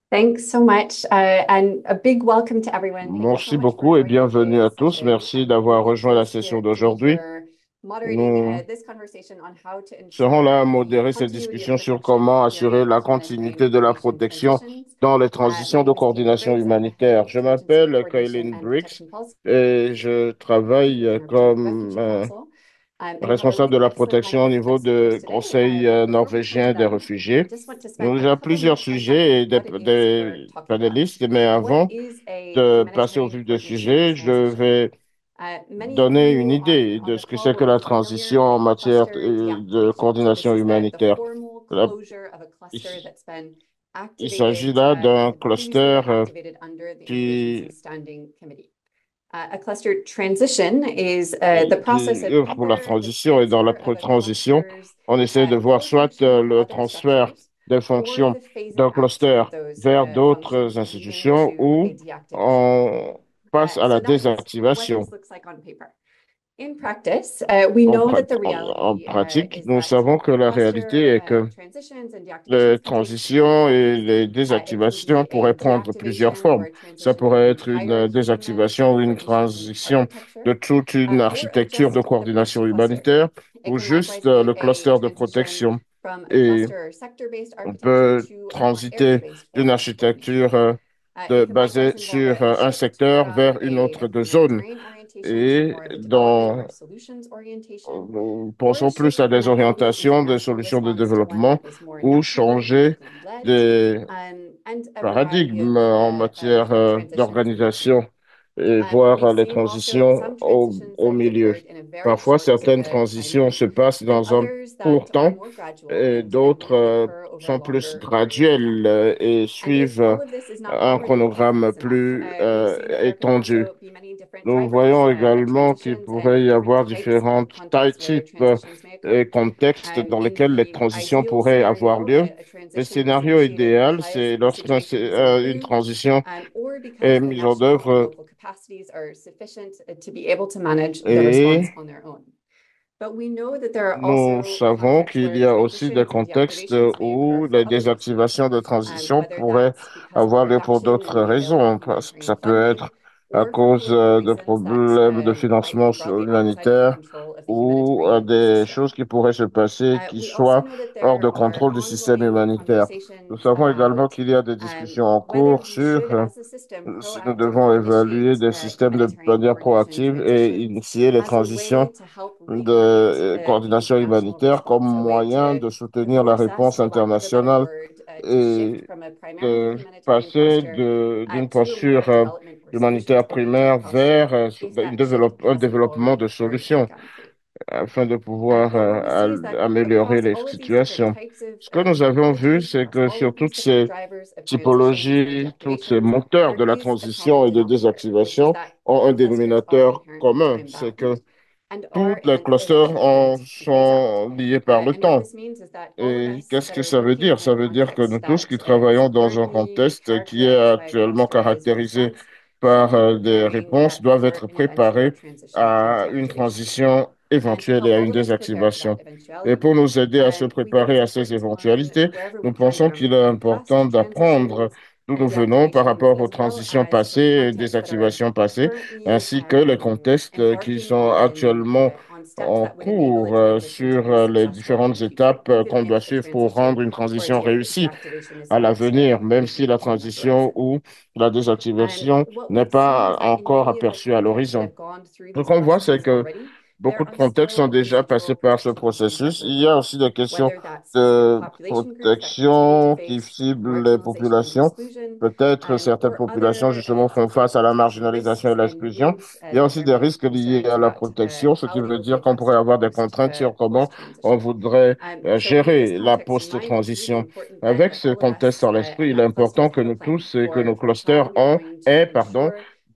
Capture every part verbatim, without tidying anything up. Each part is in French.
Thanks so much, uh, and a big welcome to everyone. Thank you so Merci much for beaucoup et joining bienvenue à today's tous. session. Merci I'm d'avoir really rejoint la pleased session to, to be d'aujourd'hui. here moderating uh, Nous this conversation on how to serons ensure là à the modérer cette continuity of discussion sur protection comment assurer during la continuité de la humanitarian protection transitions. dans les Uh, my transitions de name is Caitlin coordination Briggs. I'm the head humanitaire. of Je Contingency m'appelle Coordination Kaylin and Briggs Protection Policy et je travaille euh, in our Joint comme Refugee euh, Council, um, and have a responsable de really la excellent protection au lineup niveau of speakers du today. Uh, Conseil but euh, before we turn to norvégien des them, I réfugiés. just want to spend Nous a avons couple plusieurs minutes unpacking sujets et des, what it is we're des talking about. panélistes, mais What avant is a de passer au humanitarian vif du coordination sujet, je transition? vais Uh, many of donner une you on, idée on de the ce que call c'est que will be la familiar transition with en matière cluster de, de deactivation. So this coordination is the, the humanitaire. formal La- closure of a il cluster that's been il s'agit activated, là uh, that d'un had previously cluster been euh, activated under the qui, Interagency Standing Committee. Uh, a cluster transition is uh, euh, the process qui of œuvre pour la either the transition et dans la transfer of a pré-transition, cluster's on essaie uh, de voir core soit function euh, to le other transfert structures des or fonctions the phasing d'un out cluster of those vers uh, d'autres functions leading institutions to a ou deactivation. on Uh, passe à la so that is what désactivation. this looks like on paper. In practice, uh, we En, know pra- that the en- en reality uh, pratique, is nous that savons que a la réalité cluster est uh, que transitions and les deactivations can take some different transitions et forms. les Uh, it can désactivations be a pourraient prendre plusieurs deactivation or formes. a Ça transition of the pourrait être une entire euh, human désactivation ou une coordination transition architecture, de toute uh, une or of architecture de just the first coordination cluster. humanitaire It ou can juste likewise euh, be le a cluster de transition protection. from a Et cluster or sector-based on architecture peut to a more transiter area-based d'une form of architecture coordination. euh, Uh, de, it can basée likewise involve sur a, a euh, un shift secteur from vers une a, autre a de zone. humanitarian orientation to Et more of a development or dans a solutions orientation, nous or a pensons plus shift à from des a heavy orientations, des international solutions de response to one développement that is more ou national and changer locally led, des um, and a variety paradigme of, en uh, of matière uh, euh, transitions in between. d'organisation et Um, voir we've euh, les seen also transitions some au, transitions au that have milieu. occurred in a very Parfois, short certaines uh, transitions timeline, se passent and dans un others court that are temps more gradual et and d'autres typically euh, occur over sont plus longer periods of graduelles time. euh, et And if suivent euh, all of this is not un already chronogramme obvious enough, plus uh, we've euh, seen that there can étendu. also be many different Nous drivers voyons uh, of également qu'il transitions and pourrait y different avoir types of différentes tailles, contexts where types euh, transitions may occur. et contextes Um, dans in lesquels les the transitions ideal pourraient avoir scenario, lieu. a, a Le transition is scénario initiated idéal, because c'est the lorsqu'une situation has euh, une improved, transition um, or est because the mise en national and œuvre local capacities are sufficient uh, to be able to manage the response et on their own. But we know that there are nous also savons contexts qu'il where y a aussi des transitions and contextes deactivations may occur où for les other reasons, désactivations de um, transition whether pourraient that's because of a avoir lieu pour reduction d'autres in the available raisons. Parce que humanitarian ça peut funding, être à or for cause political euh, de reasons that problèmes de um, might financement be broadly outside of the humanitaire control of the ou euh, humanitarian des choses system. qui pourraient se passer Uh, qui we also soient know that hors de there are contrôle du système ongoing humanitaire. Nous conversations savons également about qu'il y a des um, discussions en whether cours we sur should, euh, as a system, si nous devons proactively évaluer initiate des uh, systèmes de humanitarian manière coordination proactive et transitions initier les as a way transitions to help de reorient euh, uh, the coordination international humanitaire comme response, a way moyen to, de to soutenir la force us, réponse for lack of a better internationale word, uh, to shift et from a primarily de humanitarian passer posture de, uh, d'une to a more posture euh, development or humanitaire solutions-oriented primaire vers posture euh, if une that shift développe- un hasn't développement already de occurred solutions organically. afin de Uh, pouvoir but what euh, we see is al- that améliorer across les all of these different situations. types of, Ce que of nous avons vu, approaches, c'est across que all sur of these toutes different ces drivers of transitions and typologies, tous ces deactivations, moteurs there de la is a transition common et de denominator, which is désactivation that ont un all clusters are dénominateur inherently commun. time C'est bound que and are toutes les hence clusters en dependent to phase out. sont liés par Uh, le and what temps. this means is that all of Et us qu'est-ce that que are ça veut working dire? in a Ça veut dire que nous context tous qui that uh, is travaillons dans un currently contexte qui est characterized by a actuellement clusterized caractérisé response par should be euh, des preparing réponses uh, doivent for être an eventual préparés transition or à une deactivation. transition And to éventuelle et help à all une of us prepare for that désactivation. Et eventuality, pour nous aider à se um, we think préparer it's à ces important to learn éventualités, wherever we nous can pensons qu'il est from important past d'apprendre transitions d'où and nous venons par deactivations, rapport aux as well transitions as passées from et contexts that are désactivations passées, currently ainsi que les um, contextes qui embarking sont on actuellement uh, on steps en that would enable a cours euh, transition to sur be euh, les successful in différentes the future, étapes euh, even qu'on doit if the suivre pour transition rendre une or a transition deac- réussie deactivation is à not uh, l'avenir, même si la immediately on the transition horizon. ou la And désactivation what n'est we've seen pas is that in encore many of the aperçue à contexts that l'horizon. have gone through Ce these qu'on voit, c'est processes que already, beaucoup there de are contextes ont still déjà passé residual par ce protectional needs that processus. will Il y a remain, aussi des questions whether that's certain de population groups that continue to protection qui face ciblent les marginalization and populations. exclusion, Peut-être um, certaines or populations, other uh, justement, font different face à la protection marginalisation risks et and l'exclusion. rules uh, Il y a that aussi there des may be risques liés concerns à la about uh, protection, ce qui how veut they will be dire qu'on pourrait addressed avoir des post contraintes uh, sur comment post on transition. voudrait Um, euh, so with this gérer la context in mind, it's really post-transition. important then Avec that ce all of contexte us en uh, l'esprit, in il est that cluster important que have a nous plan tous et que for nos for how clusters we're ont, going to aient, pardon, ensure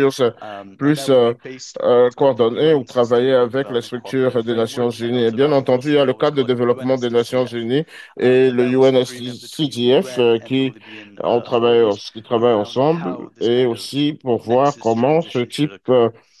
structures euh, Um, and plus that would euh, be based euh, ultimately coordonnées ou running travailler Sustainable avec les Development structures Cooperative des Nations Framework that Unies. Et goes bien about entendu, il y a le enforcing laws cadre de called développement des Nations U N S D C F. Unies Um, et and le that was an agreement between the U N S C T F U N euh, and the qui Bolivian on uh, travaille, authorities qui travaillent around ensemble how this et kind of aussi pour voir nexus comment ce transition should type euh, occur.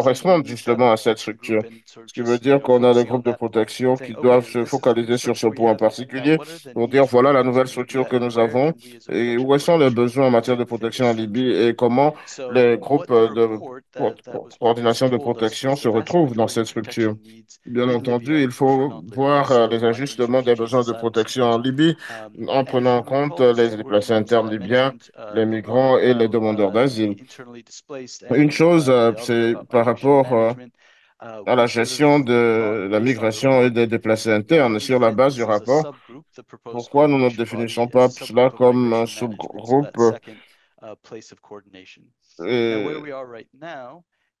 correspondent needs that justement à cette protection structure. group and sort of Ce qui veut just, you dire know, qu'on a des focusing on groupes de that, protection qui saying, doivent okay, se this is the focaliser sur ce structure we point en have. Now, particulier what are the pour dire, needs voilà la related nouvelle to structure que that, and nous where avons can we as a et protection où sont les coordination besoins en group matière de fit within this protection en Libye structure? et comment So les what groupes the euh, de report co- that that co- was published coordination de told us protection was se the vast retrouvent dans majority cette of structure. protection needs Bien in entendu, Libya il are for faut non-Lebanese, voir euh, les so migrants, ajustements des refugees, besoins de asylum protection en seekers. Libye Um, en and if prenant you en compte recall, euh, this les is where déplacés Imam internes Salah libyens, mentioned uh, les the one migrants et les about demandeurs uh, d'asile. the internally displaced Une and chose, uh, euh, the other c'est about par migration rapport euh, management. Uh, à la we sort of gestion thought, de la based on the migration et report, des déplacés that internes. Sur la within base du this as a rapport, subgroup, the proposed pourquoi nous ne coordination définissons body is a pas cela subgroup of comme un migration management, so sous-groupe that second uh, place of coordination. Now, where euh, we are right now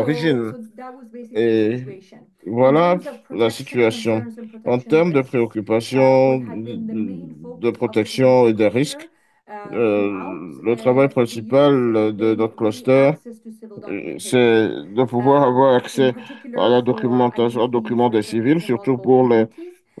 l'origine. Et voilà la situation. En termes de préoccupation, de protection et de risques, euh, le travail principal de notre cluster, euh, c'est de pouvoir avoir accès à la documentation, aux documents des civils, surtout pour les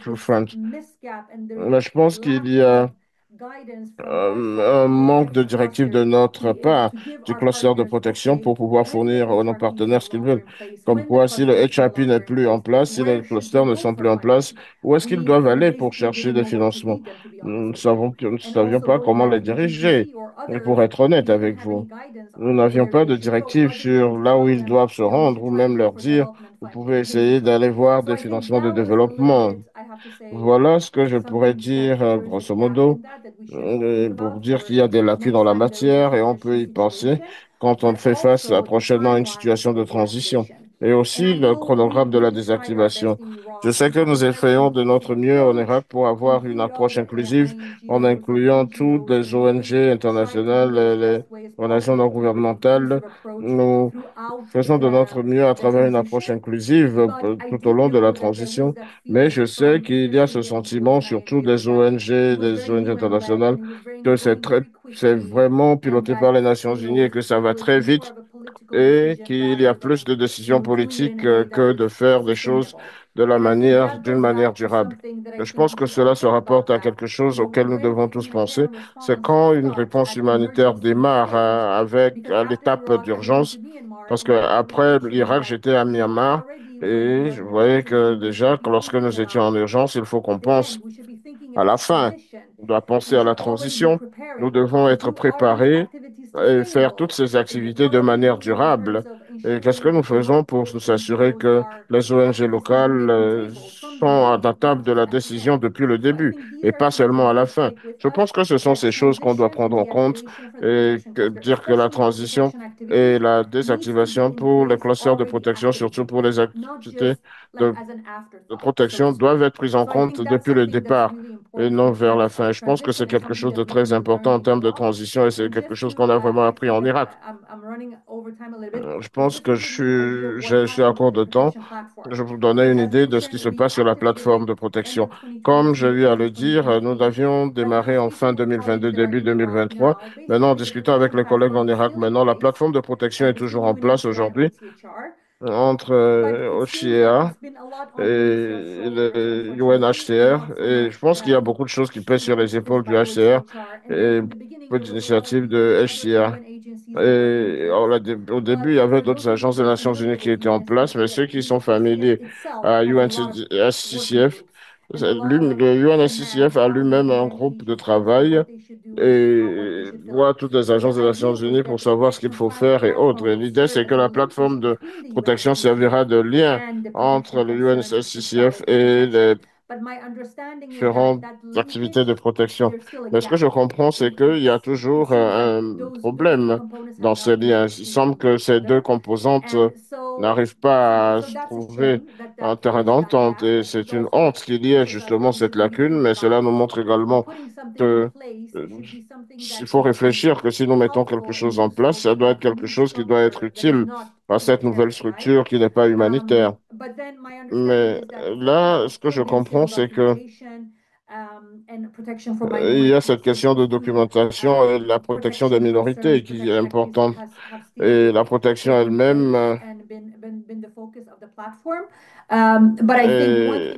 Friends. Mais je pense qu'il y a euh, un manque de directives de notre part du cluster de protection pour pouvoir fournir à nos partenaires ce qu'ils veulent. Comme quoi, si le H R P n'est plus en place, si les clusters ne sont plus en place, où est-ce qu'ils doivent aller pour chercher des financements? Nous ne savons, que- nous ne savions pas comment les diriger, pour être honnête avec vous. Nous n'avions pas de directives sur là où ils doivent se rendre ou même leur dire, vous pouvez essayer d'aller voir des financements de développement. Voilà ce que je pourrais dire, euh, grosso modo, euh, pour dire qu'il y a des lacunes dans la matière et on peut y penser quand on fait face à, prochainement à une situation de transition. Et aussi le chronogramme de la désactivation. Je sais que nous essayons de notre mieux en Irak pour avoir une approche inclusive en incluant toutes les O N G internationales, les, les organisations non gouvernementales. Nous faisons de notre mieux à travers une approche inclusive euh, tout au long de la transition, mais je sais qu'il y a ce sentiment, surtout des O N G, des O N G internationales, que c'est très, c'est vraiment piloté par les Nations Unies et que ça va très vite et qu'il y a plus de décisions politiques euh, que de faire des choses de la manière, d'une manière durable. Et je pense que cela se rapporte à quelque chose auquel nous devons tous penser. C'est quand une réponse humanitaire démarre euh, avec à l'étape d'urgence, parce que après l'Irak, j'étais à Myanmar et je voyais que déjà, que lorsque nous étions en urgence, il faut qu'on pense à la fin. On doit penser à la transition. Nous devons être préparés et faire toutes ces activités de manière durable. Et qu'est-ce que nous faisons pour nous assurer que les O N G locales euh, sont à la table de la décision depuis le début et pas seulement à la fin? Je pense que ce sont ces choses qu'on doit prendre en compte et que- dire que la transition et la désactivation pour les clusters de protection, surtout pour les activités de de protection doivent être prises en compte depuis le départ et non vers la fin. Je pense que c'est quelque chose de très important en termes de transition et c'est quelque chose qu'on a vraiment appris en Irak. Euh, Je pense que je suis, je, je suis à court de temps. Je vais vous donner une idée de ce qui se passe sur la plateforme de protection. Comme je lui ai à le dire, euh, nous avions démarré en fin deux mille vingt-deux, début deux mille vingt-trois. Maintenant, en discutant avec les collègues en Irak, maintenant, la plateforme de protection est toujours en place aujourd'hui entre euh, Oshia et le U N H C R. Et je pense qu'il y a beaucoup de choses qui pèsent sur les épaules du H C R et peu d'initiatives de H C R. Et alors, là, dé- au début, il y avait d'autres agences des Nations Unies qui étaient en place, mais ceux qui sont familiers à U N C C F, c'est lui- le U N S C C F a lui-même un groupe de travail et voit toutes les agences des Nations Unies pour savoir ce qu'il faut faire et autres. Et l'idée, c'est que la plateforme de protection servira de lien entre le U N S C C F et les différentes activités de protection. Mais ce que je comprends, c'est qu'il y a toujours euh, un problème dans ces liens. Il semble que ces deux composantes euh, n'arrivent pas à se trouver un terrain d'entente et c'est une honte qu'il y ait justement cette lacune, mais cela nous montre également que euh, il faut réfléchir que si nous mettons quelque chose en place, ça doit être quelque chose qui doit être utile à cette nouvelle structure qui n'est pas humanitaire. Mais euh, là, ce que je comprends, c'est que euh, il y a cette question de documentation et de la protection des minorités qui est importante. Et la protection elle-même euh, est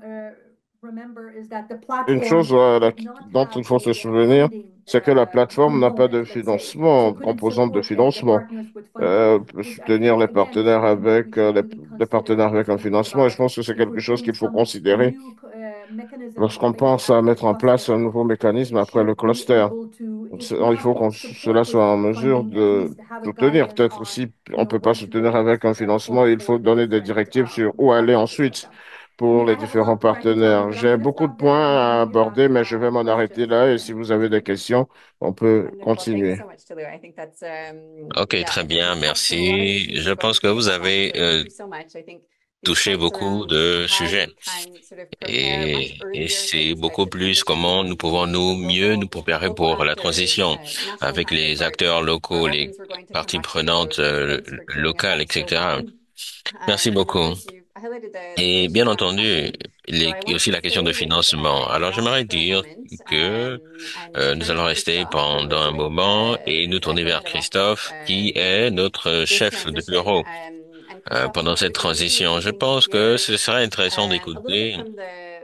une chose euh, la- dont il faut se souvenir, c'est que la plateforme n'a pas de financement, composante de financement. Euh, peut soutenir les partenaires avec euh, les, les partenaires avec un financement. Et je pense que c'est quelque chose qu'il faut considérer lorsqu'on pense à mettre en place un nouveau mécanisme après le cluster. C'est- Il faut qu'on cela soit en mesure de soutenir. Peut-être si on ne peut pas soutenir avec un financement, il faut donner des directives sur où aller ensuite pour les différents partenaires. J'ai beaucoup de points à aborder, mais je vais m'en arrêter là. Et si vous avez des questions, on peut Wonderful. Thank you continuer. so much, Tolu. I think that's um Ok, yeah, très I think bien, we've touched on a lot of merci. issues Je we're going pense to que vous table up on. avez So thank euh, you so much. I think these touché points beaucoup around de how sujets we can sort of prepare much et, et earlier for c'est these types beaucoup of plus transitions comment nous and pouvons engaging nous with mieux nous local préparer local pour la actors, transition uh, national avec les counterparts acteurs are locaux, all les things we're going to come parties back to. So prenantes so euh, thanks for clearing it locales, up so et cetera. well. Merci Um, and of beaucoup. course, you've highlighted the, the Et bien issue around entendu, funding. So les- I il y a want aussi to la question de stay with financement. uh, Alors that j'aimerais for a dire moment que um, and euh, nous turn to allons rester Christophe, who pendant is un with moment et nous uh, tourner Zachary vers Head of Ops Christophe, qui est um, notre this chef de transition. bureau Um, and euh, Christophe, pendant what cette we're going to be transition. Je hoping to pense que hear ce serait intéressant um, a little bit d'écouter from the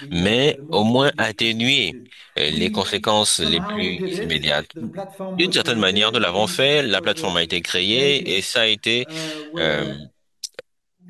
mais the au most moins immediate atténuer perspective. euh, les We conséquences les somehow plus did it. immédiates. The platform D'une was certaine manière, nous created. l'avons We fait, it la was plateforme a uh, été créée et created ça a été uh, with euh, a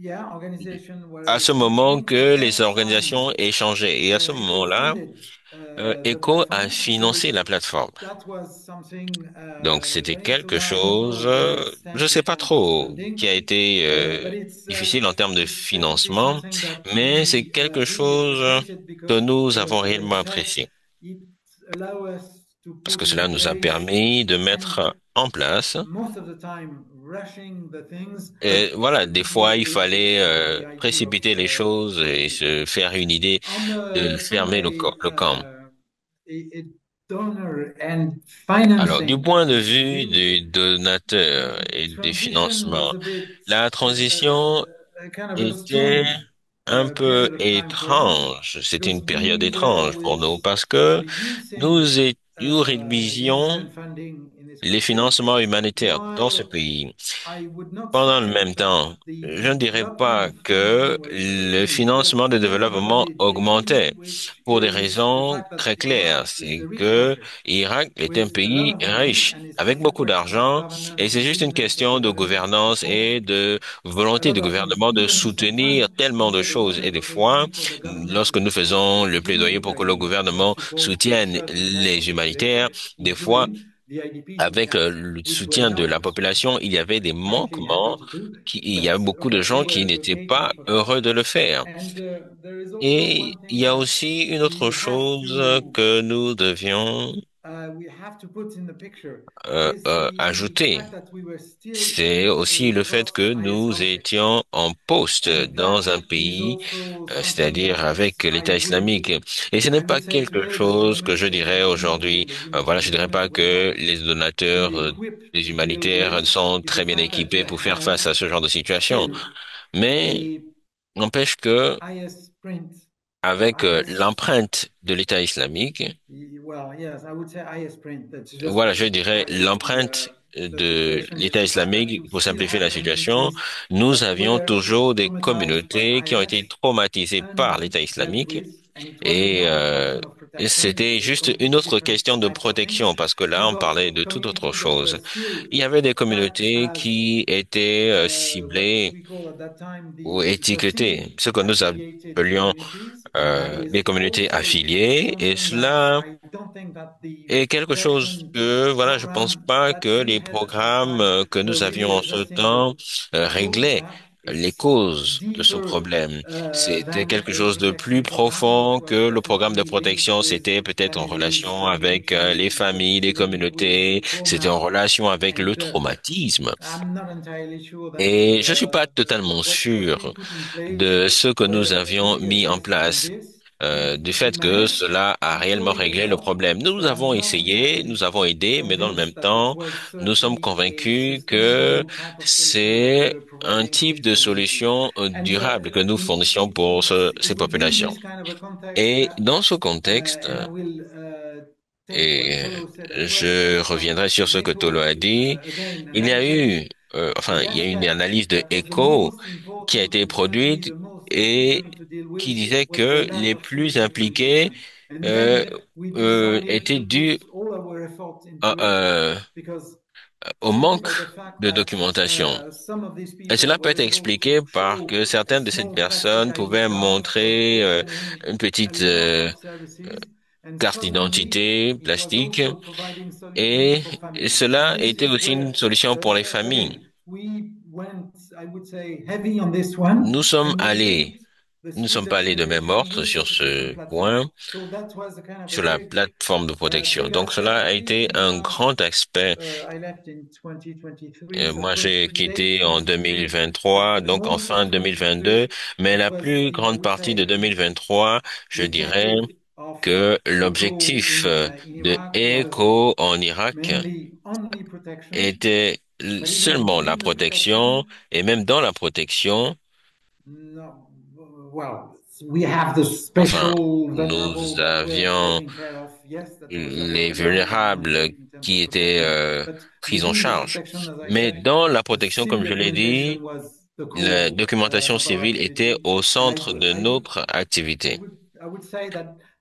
yeah, organization à were ce moment changing, que but that les time organisations aient changé. Et à ce uh, Echo moment-là, funded euh, uh, the Echo a platform. So financé la plateforme. that was something Donc, uh, c'était very nice. So quelque now I don't chose, know where it euh, je stands sais in pas terms of trop, qui funding, a été uh, euh, but it's uh, difficile en termes de it's definitely financement, something that mais c'est we uh, quelque really chose appreciated que because, nous as, avons as I réellement said, apprécié. it allow us to Parce put que in cela nous a place permis de and mettre en place. most of the time rushing the things, but Et voilà, des fois, il really fallait it's uh, euh, the idea of précipiter les uh, choses et doing it. se faire une idée On de the from fermer le, a, co- le camp. uh, a, a donor and Alors, du financing point de point of vue view, des donateurs the et des transition was financements, a bit la transition uh, a kind of a était strange un uh, peu period of time for us étrange. C'était because une période we were étrange pour with nous parce uh, que reducing nous, é- nous uh, réduisions humanitarian funding in this les country, financements humanitaires dans ce while pays. I would not Pendant le say même that temps, the je ne dirais development pas funding que was le reduced, but financement de there was one développement big reason, augmentait which pour des is the raisons fact that très claires. Iraq is a C'est rich que country Irak est un with a lot pays of money, riche, and it's avec just a beaucoup question of d'argent, et governance, c'est juste une willingness of the question de government to gouvernance support et de a volonté lot du of things. gouvernement de Even sometimes soutenir tellement we de were the choses. one Et des fois, advocating for the government to lorsque nous support faisons le plaidoyer pour que le humanitarian uh, gouvernement support for soutienne certain type les of humanitaires, population, des fois, including the I D Ps in avec camps, euh, le which were soutien de la not population, il y avait des frankly happy manquements, to do, qui, il y but a beaucoup de okay, we gens were qui n'étaient advocating pas for that. heureux de le faire. And uh, there is also one Et il thing y a that aussi une autre we have chose to que nous devions uh, we have to put in the picture euh, is euh, the ajouter. fact that we were still C'est in aussi a le fait que nous post-I S conflict. étions en poste And dans that un is pays, also euh, something c'est-à-dire that avec I l'État would islamique. Et ce n'est I pas would say quelque today the chose que government je was dirais definitely aujourd'hui. the Euh, voilà, European je dirais government pas was not que les donateurs fully euh, equipped des to deal with humanitaires this sont is the très bien fact that équipés you pour faire had face à ce genre de situation. still Mais a n'empêche que I S print or avec euh, I S l'empreinte de l'État islamique, well yes I would say I S print that's just voilà, je dirais simplifying l'empreinte the the de situation is l'État the fact that islamique, you pour still simplifier had la situation, communities nous that avions were toujours des traumatized by communautés qui ont été I S traumatisées par and l'État dealt islamique. with, and it was Et not a euh, question of et protection, it c'était was a juste une completely autre different question de type of things. protection, parce que là, You on got parlait de toute autre communities that were chose. still Il y avait des taxed communautés as qui étaient euh, uh, what ciblées we call at that time ou the étiquetées, perceived ce que nous affiliated appelions communities. That euh, is les communautés also affiliées. Et something that cela I don't think that the et quelque chose protection que, voilà, je pense program pas that que we les had at that programmes time euh, que were nous really avions en ce addressing the temps euh, cause. réglaient Huh? les It's causes de ce deeper problème. uh, C'était than quelque a chose de plus protection program. It profond was que le programme de definitely linked protection. with C'était peut-être en families, relation avec euh, les communities, familles, was les linked with communautés. C'était en trauma. relation avec le And uh, traumatisme. I'm not entirely sure that Et je suis uh, pas the, totalement what was sûr being put in place de ce que nous were avions really mis en addressing place this euh, and du to fait que manage. cela a And so réellement it réglé le helped, problème. Nous but avons I'm not essayé, entirely nous avons aidé, mais dans le même convinced that it temps, was nous sommes certainly a convaincus que sustainable type of solution that we c'est were un providing to type these de communities. solution euh, And uh, durable que nous in, fournissions pour ce- it's ces within populations. this kind of a context Et that, dans ce uh, contexte, and I will uh, take what et Tolo said as well, je the fact reviendrai that sur in ce que Tolo Echo, a dit, uh, again, il y a analysis eu, euh, enfin, the il y a eu une aspect analyse de that was the Echo most qui a important été and certainly produite the most et difficult to deal with qui disait was the que lack les of plus civil impliqués accommodation. And euh, then we euh, decided étaient to put dus all our effort à- into it euh, because au simply manque by the fact de that documentation. uh, some of these Et people cela peut were être able expliqué to par show que a certaines de ces small plastic personnes I D pouvaient card, but montrer euh, offering une a petite lot euh, of services. And carte suddenly, d'identité it was plastique also providing solutions et for et families. And cela this était is aussi une where, solution pour les uh, familles. again, we went, I would say, heavy on this one, Nous sommes and we allés, linked the nous ne sommes pas allés de même citizenization ordre with the sur protection ce platform. point, So that was a kind of a sur la big, plateforme de uh, protection. big Donc aspect, cela a at least été in the un past. grand aspect. Uh, I left in twenty twenty-three, Euh, so moi, close j'ai to date quitté en twenty-two, but deux mille vingt-trois, donc en most of fin twenty twenty-three, deux mille vingt-deux, mais it la was plus the, I grande would partie de say, deux mille vingt-trois, je dirais objective of que ECHO l'objectif in, euh, uh, in de Iraq was ECHO en Irak mainly only protection, était but even seulement la within the protection, protection, et même dans la protection, no, well, we have the enfin, special vulnerable nous that were avions taken care of. Yes, that was our les priority vulnérables mainly in terms qui of étaient protection. euh, But pris en within the charge. protection, as I Mais said, dans la the protection, comme civil je l'ai accommodation dit, was the la core uh, documentation of our civile était activity. au And I centre would, de I would, notre I activité. would, I would say that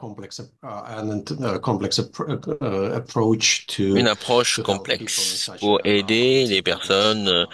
complex, uh, and a complex appro- uh, approach to Une approche to help people in complexe such pour a, uh, aider les difficult, personnes uh, euh, uh,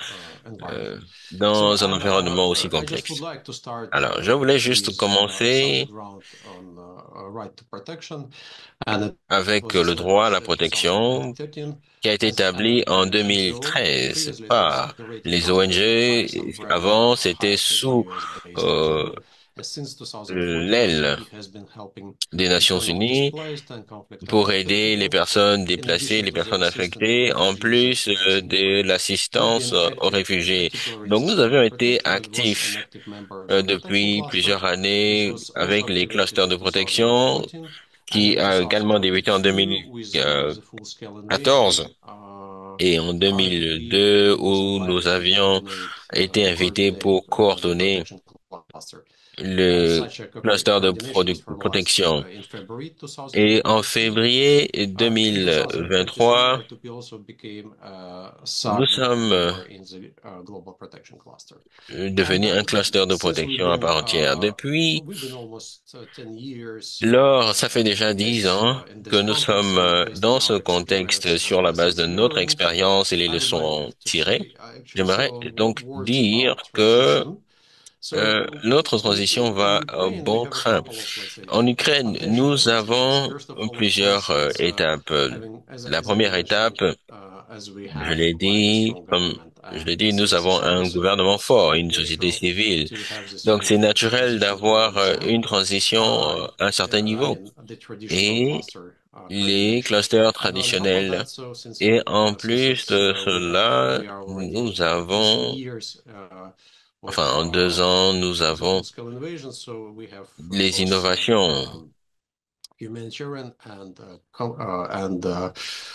euh, environment. So dans un and environnement aussi uh, I just would complexe. like to start Alors, je uh, voulais juste with uh, some commencer background on uh, uh, right to protection, and it avec was le droit à la established in protection two thousand thirteen qui a été as établi an en N G O. deux mille treize Previously, it was par operated les under O N G. ISAM brand, Avant, a c'était high-tech sous U S-based euh, N G O. And since two thousand fourteen, l'aile I C P has been helping des Nations internally Unies displaced and pour conflict-affected aider les people. personnes In déplacées, addition les to the personnes assistance affectées, for en refugees plus and euh, migrants de worldwide. We've l'assistance been euh, aux active, réfugiés. particularly Donc, nous since avions right to été protection. It was an actifs active member of euh, the protection depuis cluster, plusieurs which années was also avec les activated clusters de in protection two thousand fourteen and qui in a également débuté en two thousand twenty-two with uh, the full-scale invasion. deux mille quatorze Uh, et en I C P deux mille deux was où nous invited to avions coordinate uh, été to invités coordinate pour uh, the coordonner protection cluster. And le such a co- cluster de coordination was produ- formalized protection. uh, in February Et en twenty twenty-three. février Uh, in two thousand twenty-three, deux mille vingt-trois, R two P also became a nous sommes euh, sub-member in the uh, Global Protection Cluster. And devenus uh, un cluster de since we've protection à been part entière. uh, Depuis we've been almost uh, ten years lors, ça fait uh, déjà in dix this ans uh, in que this nous context, sommes and euh, based on dans ce our contexte experience and sur la base lessons de notre learned, expérience et les I would leçons like to tirées. say uh, actually J'aimerais some wo- donc words dire about que transition. euh, So notre in, transition in, in va au Ukraine, we bon have a train. couple of, let's say, En Ukraine, attention nous points for us. avons First of all, of plusieurs course, euh, it's uh, étapes. having, as, I- La as I première étape, mentioned, uh, as we je have l'ai quite a dit, strong comme government je l'ai and a dit, nous civil avons un society, gouvernement it's fort, quite une société natural civile. to have this Donc, c'est transi- naturel transition to d'avoir euh, Western. une transition Uh, euh, à un certain uh, I niveau. mean, the traditional Et cluster uh, les coordination. clusters And on top of traditionnels. that, so since Et we, en uh, since plus it's de uh, we have cela, we are already nous uh, in three avons, years uh, of enfin, en deux uh, ans, nous of the avons full-scale invasion, so we have uh, les both uh, innovations, um, humanitarian and uh, co- uh, and uh,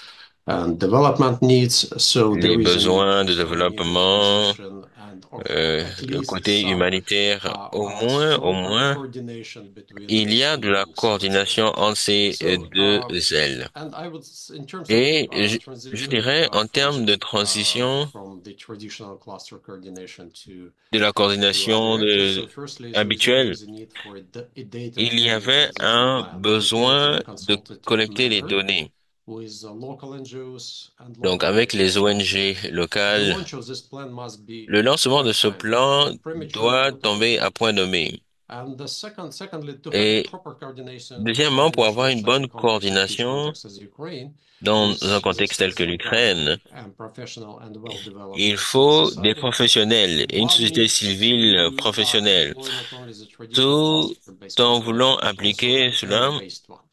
and development needs. So les there is a need besoins for de some new développement, legislation and of euh, at le least côté some humanitaire, uh, au uh, moins, au strong co- moins, coordination between il y these a de two la wings, let's say. coordination entre ces euh, So, deux uh, ailes. and I would, s- in terms of Et uh, je, je transition dirais, uh, en from termes de the uh, transition, from the traditional cluster coordination to de la to other coordination actors. de, So firstly, there is habituelle, always a need for a, da- a il y data-driven avait transition un plan prepared in a besoin de consultative collecter les manner données. with uh, local N G Os and Donc, local avec les actors. O N G The locales, launch of this plan must be le lancement de quite ce timely, plan not premature, doit not tomber early. à point nommé. And the second, secondly, to have a Et proper coordination, deuxièmement, pour coordination avoir in une such a bonne complex and huge coordination context as Ukraine, dans un is contexte tel que necessary l'Ukraine, government and professional and well-developed il uh, civil faut des society. professionnels et une One société needs civile to uh, professionnelle, employ not only the traditional tout cluster-based en methods, voulant but also appliquer an cela. area-based one.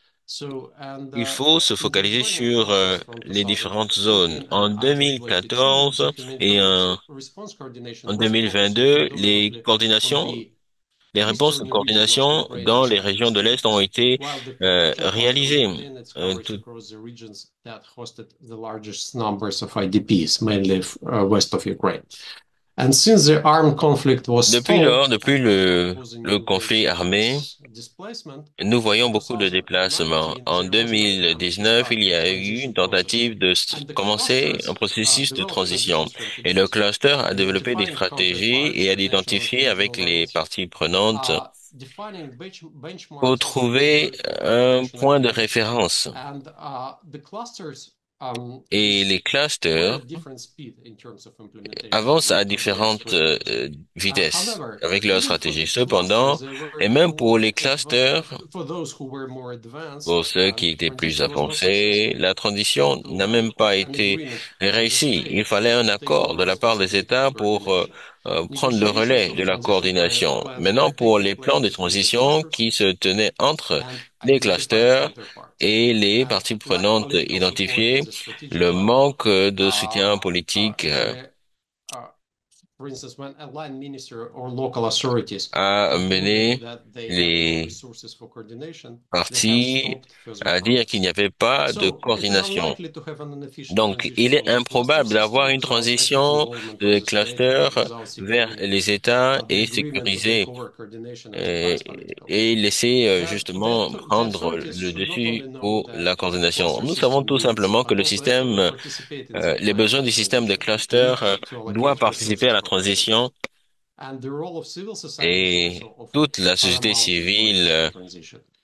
So, and Il uh, faut se in the focaliser Ukrainian sur euh, context from les différentes zones. two thousand fourteen En and until twenty-two, deux mille quatorze the et humanitarian en, response coordination en was focusing deux mille vingt-deux, les predominantly on coordinations, the les réponses de eastern regions of coordination Ukraine and dans les southern régions de l'Est ont states, été while the euh, protection cluster réalisées. maintained its Euh, coverage tout- across the regions that hosted the largest numbers of I D Ps, mainly uh, west of Ukraine. And since the armed conflict was Depuis stalled lors, depuis and Russia le, was a le new base conflit of armé, mass displacement, nous voyons in beaucoup de déplacements. two thousand nineteen, En there was an attempt to deux mille dix-neuf, start il y a a eu transition une process. tentative de s- And the commencer un clusters uh, processus de developed transition. transition Et le strategies, cluster a développé des identifying stratégies counterparts et a at national identifié and avec regional les levels, parties prenantes uh, defining bench pour benchmarks of trouver behavior for un coordination point de activities. référence. And uh, the clusters um, Et les use clusters quite different speed in terms of implementation of avancent their à coordinated différentes euh, strategies. Uh, vitesses however, avec leur even for the stratégie. Cependant, clusters, they were et même pour more les adva- clusters, for those who were more advanced, pour ceux qui and étaient plus transition was not avancés, successful la due transition to n'a lack même pas of an été agreement from the réussie. Il states fallait un to take accord over de la part des responsibility for États pour euh, coordination. euh, prendre le Negotiations relais of de la transition pla- coordination. plans Maintenant, were pour taking les plans place de between the transition clusters qui se tenaient entre and les identified clusters counterparts. et les And parties lack prenantes political support at identifiées, the strategic le level. manque de soutien Uh, uh, politique euh, where, uh, for instance, when a line minister or local authorities a concluded amené that they have no les resources for coordination, they have parties stopped further à dire qu'il progress. n'y avait pas de So it is coordination. unlikely to have an efficient Donc, transition il est from the cluster improbable d'avoir system une without active transition involvement of de the state and clusters without vers securing les États uh, the et agreement to take sécuriser over coordination as the euh, highest political goal. et laisser euh, That, that justement the prendre authorities le should not only dessus know pour that la the coordination. cluster Nous savons system tout needs, simplement que but le also actively système, participate in the euh, les planning besoins of du système de transition and commit cluster euh, to doit allocate participer resources à la for coordination. transition And the role of civil society is et also of toute la société paramount civile importance in euh, transition.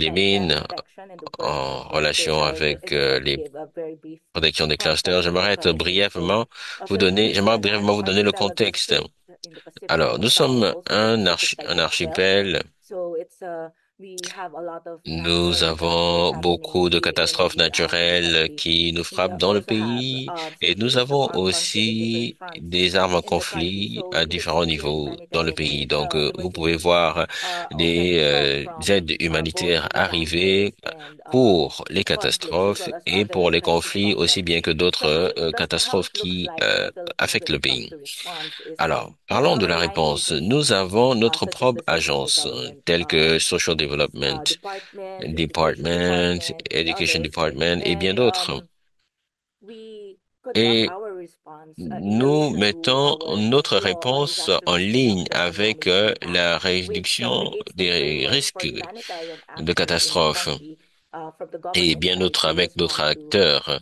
Philippines en relation avec euh, les protections des clusters. J'aimerais être brièvement vous donner, j'aimerais brièvement vous donner le contexte. Alors, nous sommes un, archi- un archipel Nous avons beaucoup de catastrophes naturelles qui nous frappent dans le pays et nous avons aussi des armes en conflit à différents niveaux dans le pays. Donc, euh, vous pouvez voir des euh, aides humanitaires arriver pour les catastrophes et pour les conflits aussi bien que d'autres euh, catastrophes qui euh, affectent le pays. Alors, parlons de la réponse. Nous avons notre propre agence, euh, telle que Social Development Department, Education Department et bien d'autres. Et nous mettons notre réponse en ligne avec euh, la réduction des risques de catastrophes et bien d'autres avec d'autres acteurs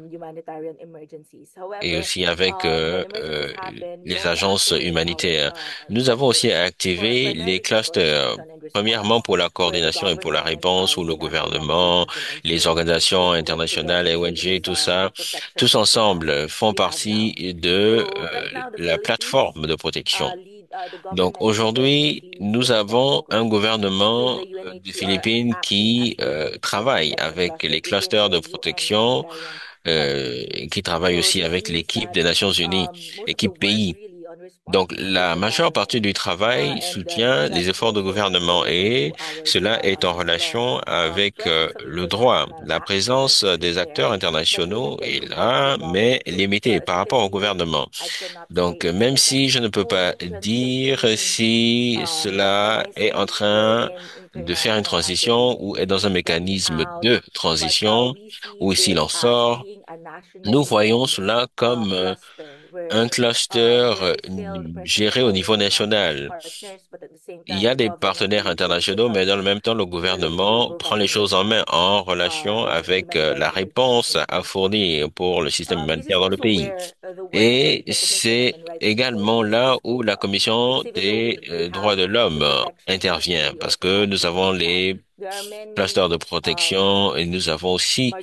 et aussi avec euh, euh, les agences humanitaires. Nous avons aussi activé les clusters. Premièrement, pour la coordination et pour la réponse, où le gouvernement, les organisations internationales, les O N G, tout ça, tous ensemble font partie de euh, la plateforme de protection. Donc aujourd'hui, nous avons un gouvernement euh, des Philippines qui euh, travaille avec les clusters de protection, euh, qui travaille aussi avec l'équipe des Nations Unies, équipe pays. Donc, la majeure partie du travail soutient les efforts du gouvernement et cela est en relation avec euh, le droit. La présence des acteurs internationaux est là, mais limitée par rapport au gouvernement. Donc, même si je ne peux pas dire si cela est en train de faire une transition ou est dans un mécanisme de transition ou s'il en sort, nous voyons cela comme euh, un cluster euh, géré au niveau national. Il y a des partenaires internationaux, mais dans le même temps, le gouvernement prend les choses en main en relation avec euh, la réponse à fournir pour le système humanitaire dans le pays. Et c'est également là où la Commission des euh, droits de l'homme euh, intervient, parce que nous avons les clusters de protection et nous avons aussi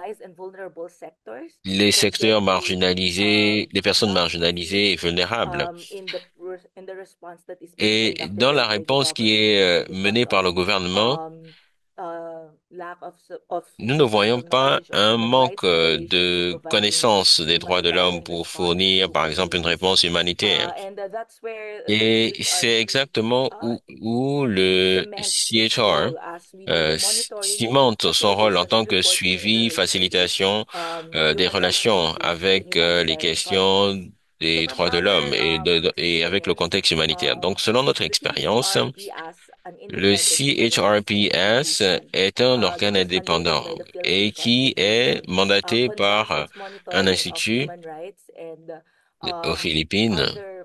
les secteurs marginalisés, les personnes marginalisées et vulnérables. Et dans la réponse qui est euh, menée par le gouvernement, nous ne voyons pas un manque euh, de connaissance des droits de l'homme pour fournir, par exemple, une réponse humanitaire. Et c'est exactement où, où le C H R euh, cimente son rôle en tant que suivi, facilitation euh, des relations avec euh, les questions des droits de l'homme et, de, de- et avec le contexte humanitaire. Donc, selon notre expérience, le C H R P S est un organe indépendant et qui est mandaté par un institut aux Philippines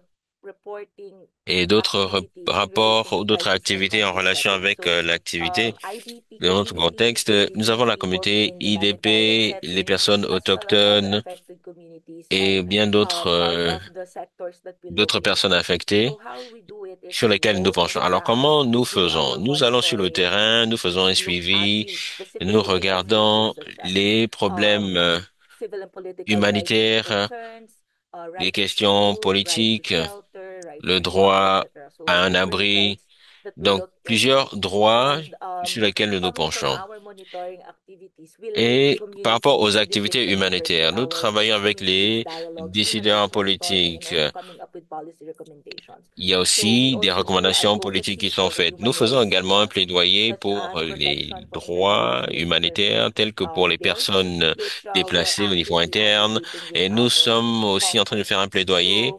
et d'autres rap- rapports ou d'autres activités en relation avec euh, l'activité. Dans notre contexte, nous avons la communauté I D P, les personnes autochtones et bien d'autres euh, d'autres personnes affectées sur lesquelles nous penchons. Alors, comment nous faisons? Nous allons sur le terrain, nous faisons un suivi, nous regardons les problèmes euh, humanitaires, les questions politiques, le droit à un abri, donc plusieurs droits sur lesquels nous nous penchons. Et par rapport aux activités humanitaires, nous travaillons avec les décideurs politiques. Il y a aussi des recommandations politiques qui sont faites. Nous faisons également un plaidoyer pour les droits humanitaires tels que pour les personnes déplacées au niveau interne. Et nous sommes aussi en train de faire un plaidoyer.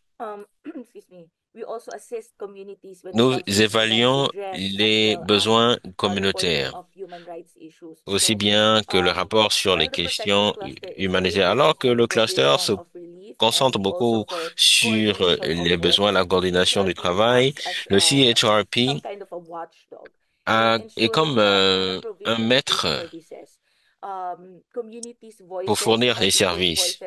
Nous évaluons les besoins communautaires, aussi bien que le rapport sur les questions hu- humanitaires, alors que le cluster se concentre beaucoup sur euh, les besoins, la coordination du travail. Le C H R P a- est comme euh, un maître pour fournir les services.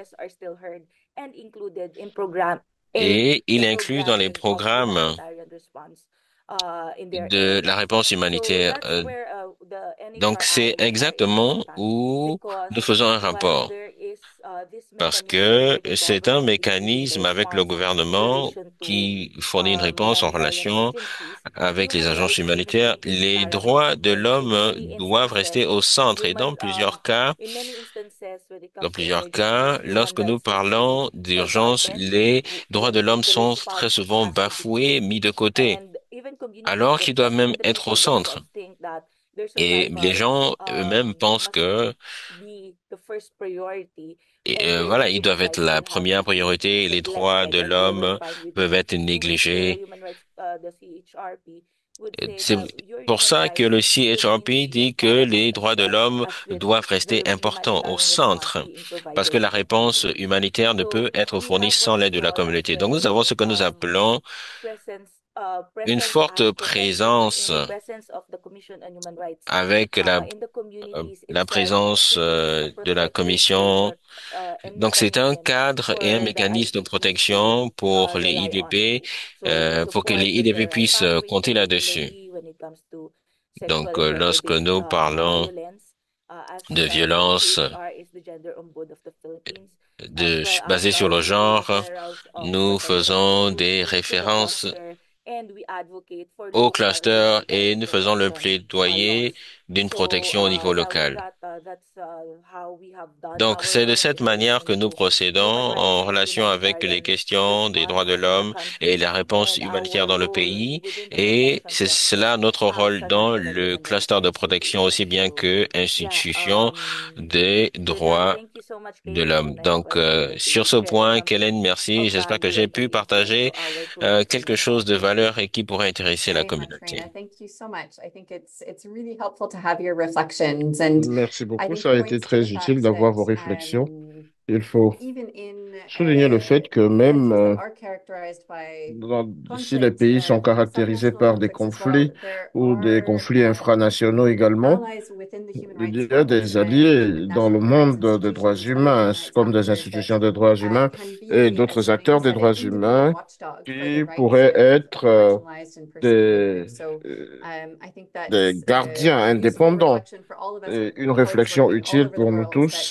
Et il inclut dans les programmes de la réponse humanitaire. Euh, donc, c'est exactement où nous faisons un rapport. Parce que c'est un mécanisme avec le gouvernement qui fournit une réponse en relation avec les agences humanitaires. Les droits de l'homme doivent rester au centre et dans plusieurs cas, dans plusieurs cas, lorsque nous parlons d'urgence, les droits de l'homme sont très souvent bafoués, mis de côté, alors qu'ils doivent même être au centre. Et les gens eux-mêmes pensent que et, euh, voilà, ils doivent être la première priorité et les droits de l'homme peuvent être négligés. C'est pour ça que le C H R P dit que les droits de l'homme doivent rester importants au centre, parce que la réponse humanitaire ne peut être fournie sans l'aide de la communauté. Donc nous avons ce que nous appelons une forte présence avec la, euh, la présence euh, de la commission. Donc, c'est un cadre et un mécanisme de protection pour les I D P, euh, pour que les I D P puissent euh, compter là-dessus. Donc, euh, lorsque nous parlons de violence de, basée sur le genre, nous faisons des références au cluster et nous faisons le plaidoyer d'une protection au niveau local. Donc, c'est de cette manière que nous procédons en relation avec les questions des droits de l'homme et la réponse humanitaire dans le pays. Et c'est cela notre rôle dans le cluster de protection aussi bien que institution des droits de l'homme. Donc, euh, sur ce point, Kellen, merci. J'espère que j'ai pu partager euh, quelque chose de valeur et qui pourrait intéresser la Very much, communauté. Raina. Thank you so much. I think it's it's really helpful to have your reflections, and Merci I beaucoup. think Ça it a été points to très the utile fact d'avoir that vos réflexions. um, Il faut even in souligner le uh, fait que in même countries euh, that are characterized by dans- si les conflict, pays uh, sont some caractérisés national par des conflicts as well, conflits there ou des are conflits infranationaux um, également, allies within the human il rights y a world des and alliés dans le national human rights monde des droits institutions, other humains, human rights comme des actors that institutions des droits uh, humains can et be, as d'autres acteurs Raina des said, droits an independent humains watchdog for qui the rights pourraient of être euh, marginalized and des, persecuted groups. So euh, um, I think des that's gardiens a useful indépendants. reflection for all of us Et une colleagues réflexion working all utile over the pour nous world tous. that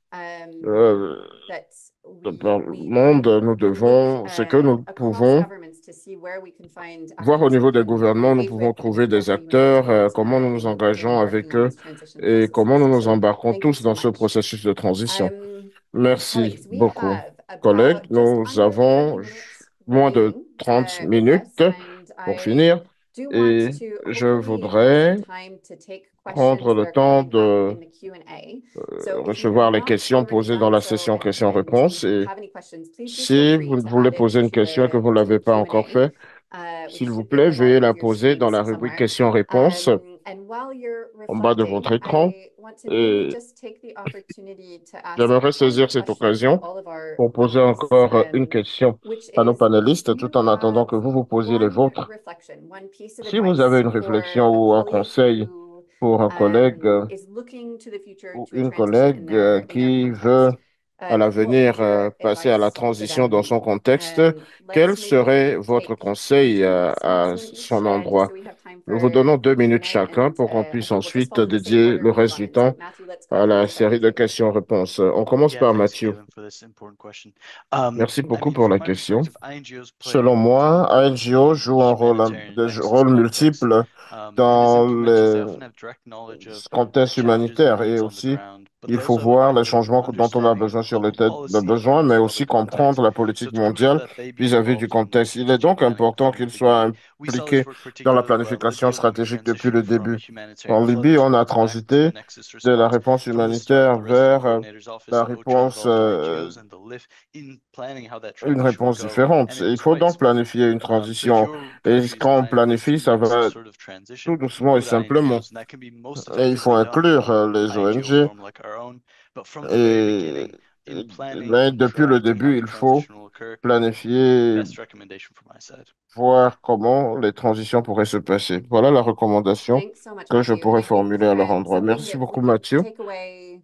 um, Euh, that dans we le we monde, can nous can look devons, c'est que uh, nous across pouvons governments to see where we can find voir au actors that niveau des can gouvernements, nous engage pouvons with and trouver support des the acteurs, euh, humanitarians comment nous uh, nous in in engageons working avec on eux these transition et comment nous processes. nous So embarquons thank you tous so dans ce much. processus de transition. Um, Merci colleagues, we beaucoup. have Collègues, about just nous under thirty avons minutes moins de remaining trente uh, with minutes us, and pour I finir do want et to je hopefully have some voudrais time to take prendre questions that le are temps coming up de in the Q and A. euh, So if you have recevoir les not questions already posées dans done la so session and, and questions-réponses et have any questions, please do feel si free vous to voulez add it poser une into question et que the vous ne into the l'avez pas Q and encore A, fait, uh, which s'il vous should be at plaît, the veuillez bottom la of your poser dans screens la rubrique somewhere. questions-réponses Um, and while you're en bas de votre reflecting, écran. I want to maybe Et just take the opportunity to ask j'aimerais one saisir cette question to occasion all of our pour poser panelists, encore une um, question which à nos is if panélistes you tout en attendant have que vous vous posiez les one vôtres. reflection, one piece of Si vous avez advice une for réflexion a ou un colleague conseil who pour un collègue um, euh, is looking to the future ou to une transition in collègue euh, their in their qui veut context, à um, what would l'avenir euh, your passer à la advice to transition them dans son be? contexte, Um, quel let's serait maybe votre take conseil two euh, minutes à maximum each, son uh, just endroit? so we have time Nous vous for donnons deux for Q and minutes A, chacun and pour qu'on uh, I puisse think we'll just ensuite follow the same dédier order le to move reste on. du And so temps Matthew, let's go à with la you. série de questions-réponses. On commence Yeah, par thanks, Mathieu. Kevin, for this important question. Um, Merci I beaucoup mean, pour from la my question. perspective, I N G Os play an Selon important moi, role in A N G O joue un rôle, un- humanitarian des crisis rôles contexts. multiples Um, in the dans symptom mentions, they les often have direct knowledge of the contextes challenges and humanitaires et needs on the aussi ground, but il they faut also have a voir great les political changements dont on a understanding of besoin sur le, public tête- le policy besoin, mais for aussi other contexts. comprendre la So politique it's crucial mondiale that they be vis-à-vis du involved in contexte. Il est strategic donc planning important from the qu'il soit beginning. We saw impliqué this work dans la particularly well in planification Libya when we stratégique depuis le transitioned from a début. humanitarian En flood Libye, on a response back to a transité nexus de la response réponse from the start. humanitaire The resident vers euh, coordinator's office la and OCHA réponse, involved euh, our N G Os and the L I F in planning how that une transition would réponse go, différente. and Et it il was faut quite donc smooth. planifier une Um, could transition. your Et country's quand on planning planifie, to ça make this va sort of tout transition? doucement et Include simplement. I N G Os, and that can be most Et il faut effectively done inclure through euh, les I N G O O N G. form like our own. But from the very Et, beginning, in et- planning mais and depuis le drafting how début, the il faut transition will occur, planifier, best recommendation from my side. voir comment les transitions pourraient se passer. Voilà la recommandation Thanks so much, que je Matthew. And pourrais I think formuler à leur um, endroit. something Merci that beaucoup, we Mathieu. take away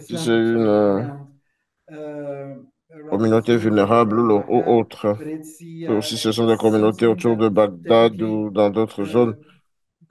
si c'est une euh, communauté vulnérable ou, ou autre. Ou si ce sont des communautés autour de Bagdad ou dans d'autres zones.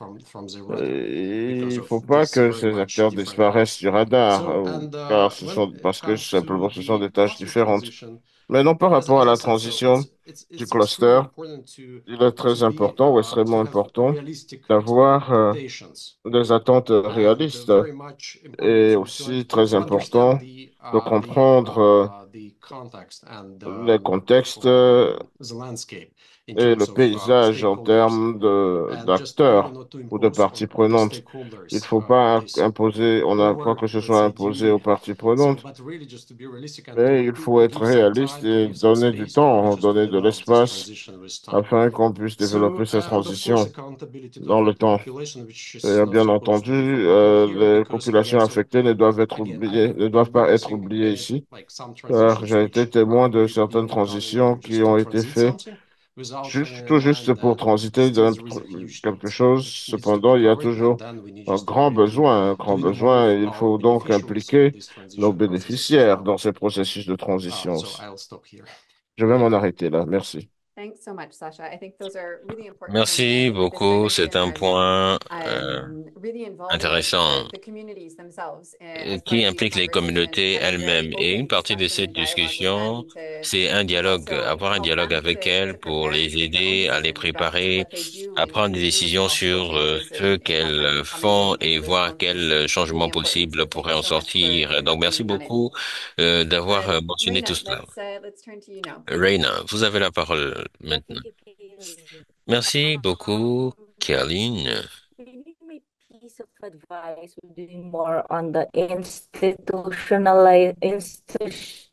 Il ne faut pas que ces acteurs disparaissent du radar, euh, car ce sont, parce que simplement ce sont des tâches différentes. Maintenant, par Yes, rapport à as I la said, so transition it's it's du it's extremely cluster, important to il est to très be important ou uh, to extrêmement have important realistic d'avoir euh, expectations des attentes and uh, réalistes very much important et to to aussi to très to understand important the de uh, the comprendre euh, uh, the context and les um, contextes euh, um, the landscape in et le terms of uh, paysage en stakeholders. termes de And just really d'acteurs not to ou de impose parties on, on the prenantes. Il ne stakeholders faut uh, pas this imposer, on n'a pas over, que ce let's soit say, imposé aux duty. parties So, prenantes, but really just to be realistic and mais to, il to, faut to être give some réaliste time, to et give some donner du space to, to temps, just to donner de develop this l'espace transition with time. afin qu'on puisse développer So, cette and of course, transition accountability to dans the, le to the temps. population, which is Et not bien supposed to entendu, be forgotten here, euh, les because populations again, so affectées ne doivent être again, oubliées, I'm ne I'm doivent pas être witnessing oubliées many ici, like some car transitions j'ai été which témoin are de be, certaines being done in order transitions qui just to ont été transit faites something without having juste, in tout juste mind pour that transiter still d'un there is a huge quelque need chose. that needs to be Cependant, il y a covered, and toujours then we need un just to grand be to besoin, un to grand involve besoin, et il our faut donc beneficiaries in impliquer this nos transition process as bénéficiaires well. dans ces processus de Uh, transition so aussi. I'll stop here. Je vais m'en Thank you. arrêter là. Merci. Thanks so much, Sasha. I think those are really important points. And I Merci think this beaucoup. C'est dimension un has point euh, um, really involving intéressant the, the communities themselves uh, euh, as part qui of these implique les conversations, communautés having very elles-mêmes. Et open une partie de discussion cette and dialogue with them discussion, to c'est un to dialogue, also avoir un help dialogue them avec to, elles to pour prepare and to les make their own aider à les decisions about préparer what they do à in, prendre in des view of décisions possible sur euh, changes ce in, in health qu'elles and coming font in in et the voir responses. quels Really changements important. possibles So thank you pourraient en so much for, sortir. for Donc, merci bringing that in. beaucoup euh, d'avoir Um, euh, mentionné tout Reina, cela. let's uh, let's turn to you now. Reina, vous avez la parole maintenant. Thank you, Kaylin. Merci beaucoup, Um, Caroline. maybe my piece of advice would be more on the institutionali institu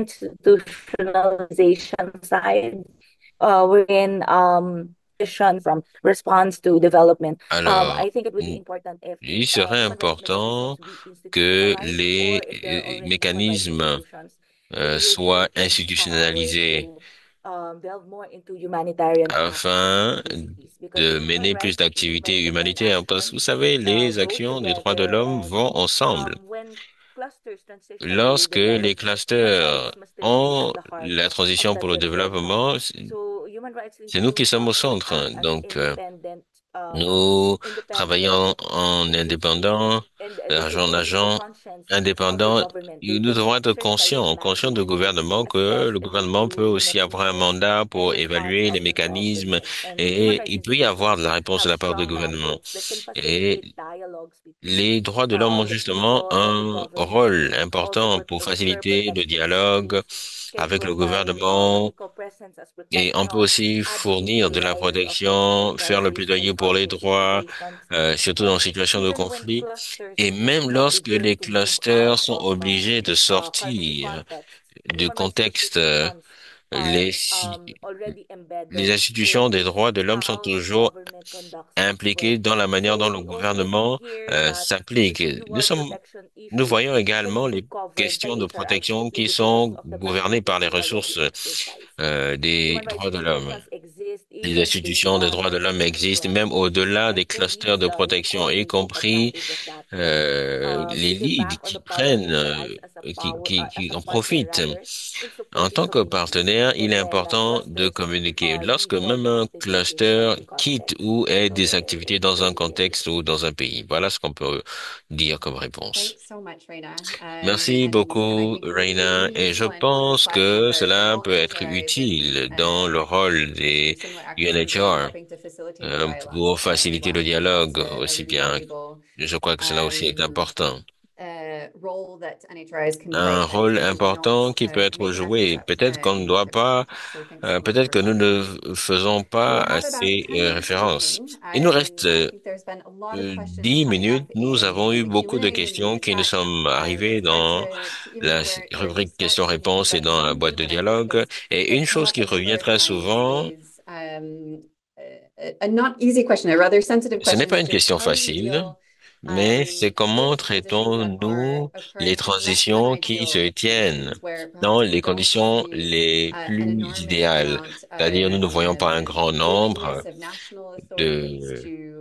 institutionalization side, uh, wherein um transition from response to development. Um, Alors, I think it would be mm, important if il uh, serait human rights mechanisms important be que institutionalized, or les if there are euh, already human rights mécanismes institutions, euh, maybe would soient give them power institutionnalisés to um, delve more into humanitarian actions and afin advocacies, because de human mener plus rights and d'activités humanitarian humanitaires. Parce que vous actions savez, uh, les go actions des droits de together, l'homme and vont ensemble. um, when clusters transition to Lorsque les development, human clusters rights must remain at ont the heart la of transition that pour le continuum. développement, c'est So human rights c'est nous qui sommes au institutions would centre. act as Donc, euh, independent um nous independent travaillons en agencies, indépendant, and uh, they should agent en also be agent conscious of the indépendant. government. They Nous devons cannot être turn sides conscients, conscients du automatically, gouvernement, que assess le if they gouvernement peut believe in aussi it avoir un more, mandat and pour respond évaluer les as the mécanismes government. And human et rights il peut y avoir de institutions la réponse de have la part du strong gouvernement. mandates that can Et facilitate dialogues between les droits de l'homme ont um, the justement people and the un government, rôle also important for, pour for faciliter le protecting dialogue speech, can avec le provide uh, gouvernement local presence as et on peut protection, aussi advocate fournir for de la rights of those protection, faire le minorities plaidoyer and pour les conflict droits, situations. euh, surtout dans And les situations de even when conflit. clusters Et même become lorsque bigger les to move out clusters sont of uh, obligés de uh, current sortir contexts, du human rights contexte, euh, institutions les, are si- um, already les embedded institutions des in droits de l'homme sont how the toujours government conducts its impliquées work. dans la manière So dont le we also see gouvernement here euh, that s'applique. Nous individual sommes, protection nous issues voyons can également be les covered by questions de interactions protection with qui the pillars sont of the gouvernées par les Pan-African ressources Dialogue exercise. euh, des Human rights droits de l'homme. institutions exist Les even institutions des beyond droits de l'homme international existent law, même au-delà des and clusters de police uh, would protection, y often take compris advantage of that, euh, um, les sitting leads back on qui the power prennent, exercised euh, as a qui, power qui, uh, as qui a en partner profitent. rather in En supporting tant que communities, partenaire, il even est when uh, important de clusters communiquer. uh, Lorsque leave or même un participate in cluster certain quitte contexts. ou ait des So activités dans un yeah. contexte ou dans un pays. Voilà ce qu'on peut dire comme réponse. Thanks so much, Reina. Um, Merci and and I beaucoup, think really Reina. really Et je useful and really pense reflects que the the cela role peut that être N H R is in utile dans le uh, rôle in des similar activities and in U N H R helping to facilitate the euh, dialogue pour uh, as faciliter well. le I think that's dialogue a, a aussi really bien. valuable Je crois que cela aussi est um, important. uh, role that N H R S can Un play that rôle maybe we don't important qui peut uh, être maybe have picked joué. up Peut-être uh, qu'on ne in much doit capacity. pas, So thanks so euh, much peut-être for que nous that. ne faisons pas We have about assez ten euh, minutes référence. remaining. Il nous Um, reste I euh, think there's been a lot of euh, questions dix coming up minutes. Nous in, avons in eu the beaucoup de Q and A and in questions the qui nous chat. sont Uh, arrivées it's hard dans to, to even know la where, where to rubrique start with many, questions-réponses et but dans la one boîte thing de that I think dialogue. is Et has une come chose up qui a number revient of très times souvent, is um, a, a not easy question, a rather sensitive ce n'est question, pas which une is question how do we facile, deal mais c'est um, comment with transitions that are traitons-nous les occurring in less than transitions qui se ideal tiennent conditions, where dans perhaps we les don't conditions see les uh, an plus enormous idéales. amount C'est-à-dire, of nous ne voyons pas un um, grand nombre willingness of national authorities de to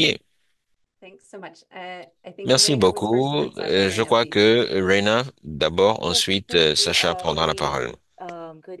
approprié. Thanks so much. Uh, I think Merci Reina was first, beaucoup. then Sasha, Euh, and je Reina, crois please. que Reina, d'abord, Yes, ensuite thank euh, you. Sacha Uh, prendra la very parole. um, good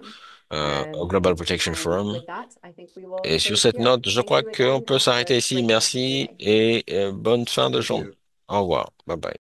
euh, au Um, Global Protection and Forum. with that, I think we will Et sur close cette here. note, je Thank crois you qu'on again peut and have a s'arrêter ici. great rest of your Merci day. et euh, bonne fin de Thank journée. you. Au revoir. Bye bye.